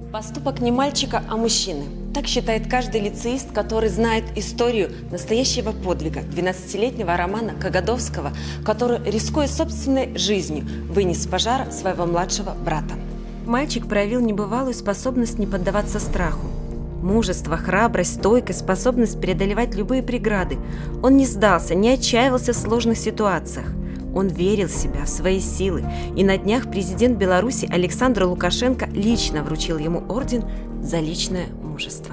Поступок не мальчика, а мужчины. Так считает каждый лицеист, который знает историю настоящего подвига 12-летнего Романа Кагадовского, который, рискуя собственной жизнью, вынес с пожара своего младшего брата. Мальчик проявил небывалую способность не поддаваться страху. Мужество, храбрость, стойкость, способность преодолевать любые преграды. Он не сдался, не отчаивался в сложных ситуациях. Он верил в себя, в свои силы. И на днях президент Беларуси Александр Лукашенко лично вручил ему орден за личное мужество.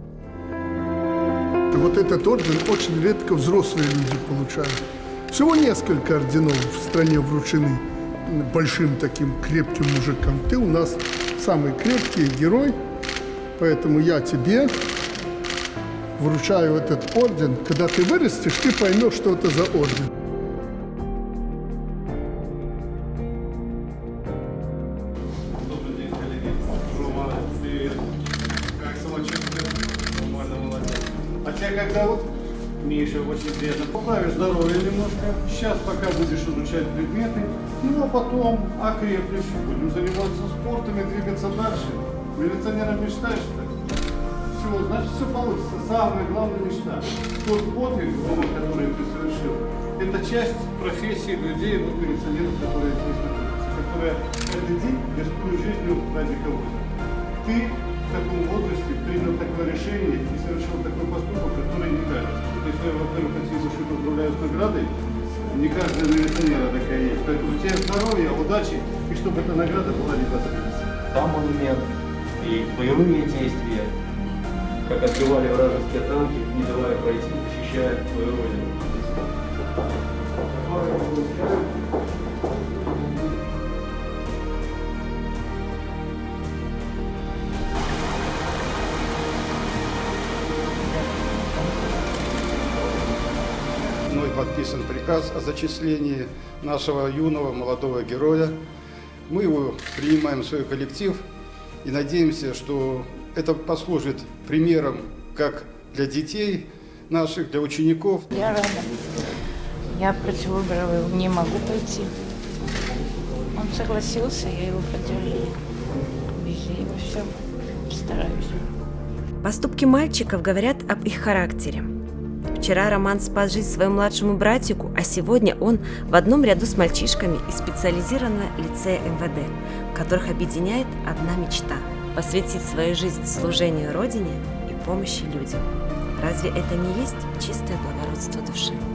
Вот этот орден очень редко взрослые люди получают. Всего несколько орденов в стране вручены большим таким крепким мужикам. Ты у нас самый крепкий герой, поэтому я тебе вручаю этот орден. Когда ты вырастешь, ты поймешь, что это за орден. А тебя как зовут? Миша, очень приятно. Поправишь здоровье немножко. Сейчас пока будешь изучать предметы. Ну а потом окрепнешь. Будем заниматься спортом и двигаться дальше. Милиционером мечтаешь, так? Все, значит, все получится. Самая главная мечта. Тот подвиг, который ты совершил, это часть профессии людей, милиционеров, которые здесь находятся, которые каждый день рискуют жизнью ради кого-то. Ты в таком возрасте принял такое решение и совершил такой поступок, который не кажется. Если я, во-первых, хочу души поздравляю с наградой, не каждая милиционера такая есть. Поэтому тебе здоровья, удачи, и чтобы эта награда была не последняя. Там монумент и боевые действия, как отбивали вражеские танки, не давая пройти, защищая свою родину. Мной подписан приказ о зачислении нашего юного молодого героя. Мы его принимаем в свой коллектив и надеемся, что это послужит примером как для детей наших, для учеников. Я рада. Я против выбора не могу пойти. Он согласился, я его поддерживаю. Везде во всем стараюсь. Поступки мальчиков говорят об их характере. Вчера Роман спас жизнь своему младшему братику, а сегодня он в одном ряду с мальчишками из специализированного лицея МВД, которых объединяет одна мечта – посвятить свою жизнь служению Родине и помощи людям. Разве это не есть чистое благородство души?